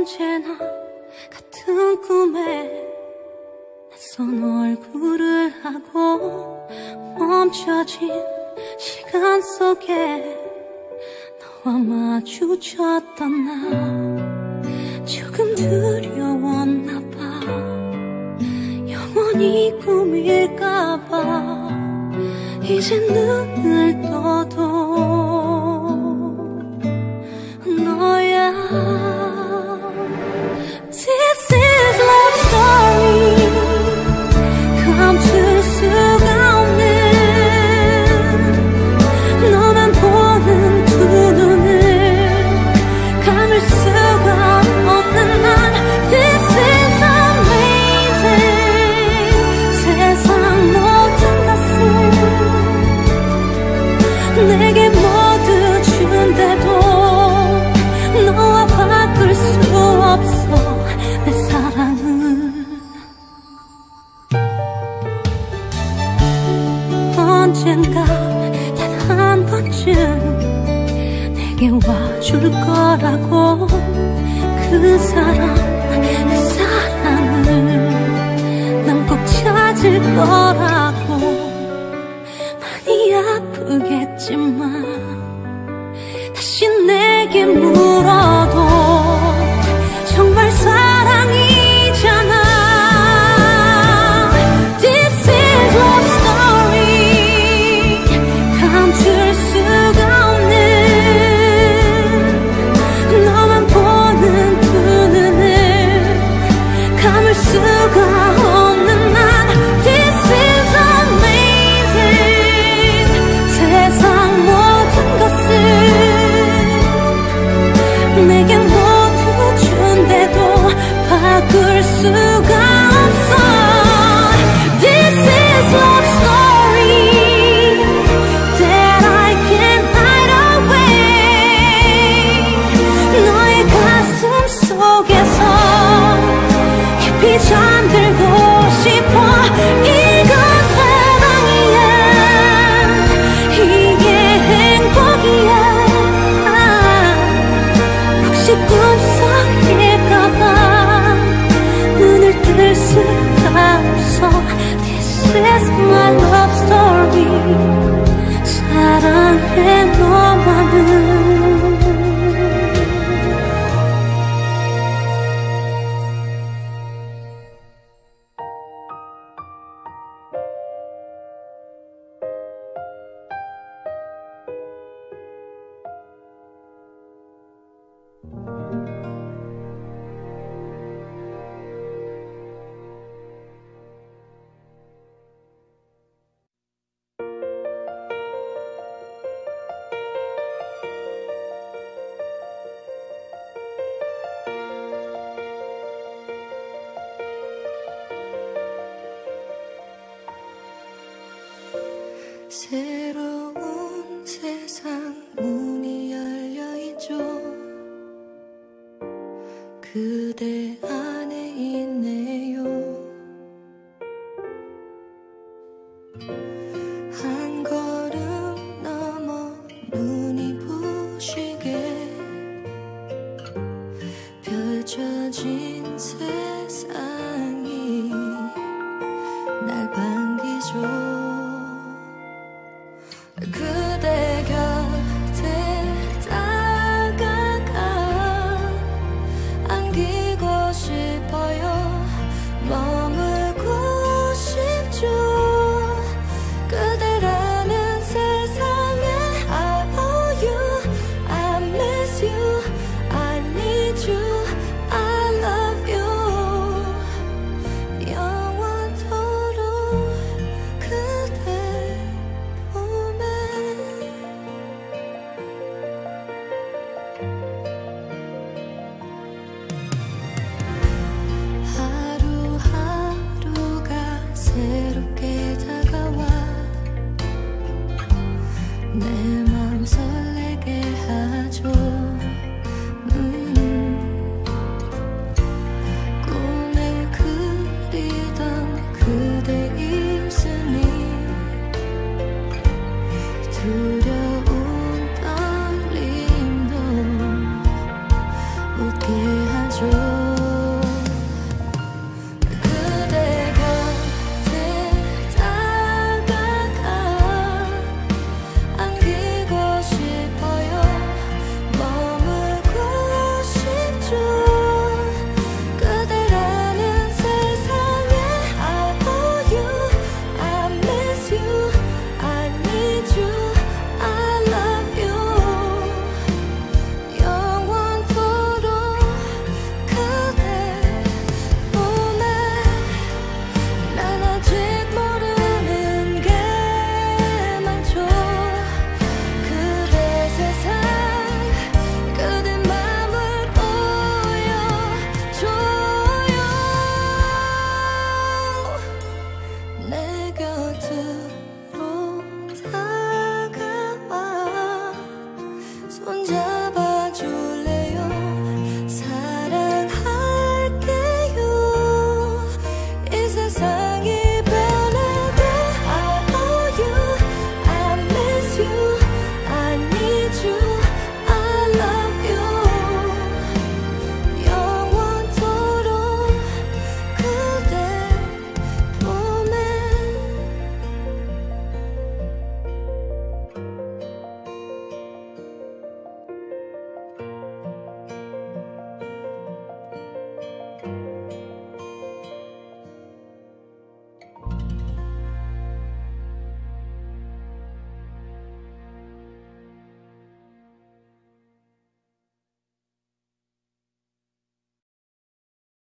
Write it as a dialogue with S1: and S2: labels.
S1: 언제나 같은 꿈에 낯선 얼굴을 하고 멈춰진 시간 속에 너와 마주쳤던 나 조금 두려웠나 봐. 영원히 꿈일까봐 이제 눈을 떠도 너야. This is love story. 감출 수가 없는 너만 보는 두 눈을 감을 수가 없는 난. This is amazing. 세상 모든 것을 내게 모두 준대도 너와 바꿀 수 없어 내 사랑은. 언젠가 단 한 번쯤 내게 와줄 거라고. 그 사람을 난 꼭 찾을 거라고. 많이 아프겠지만 다시 내게 물어도 정말 사랑이잖아. This is love story. 감출 수가 없는 너만 보는 두 눈을 감을 수가 없는 난. This is amazing. 세상 모든 것을 내게 모두 준대도 바꿀 수가 없어. This is love story that I can't hide away. 너의 가슴 속에서 깊이 잠들고 싶어. 이건 사랑이야. 이게 행복이야. 혹시 꿈속일까봐 눈을 뜰 수가 없어. This is my love story. 사랑해 너만을.
S2: 새로운 세상 문이 열려있죠. 그대 안에 있네요. 한 걸음 넘어 눈이 부시게 펼쳐진 새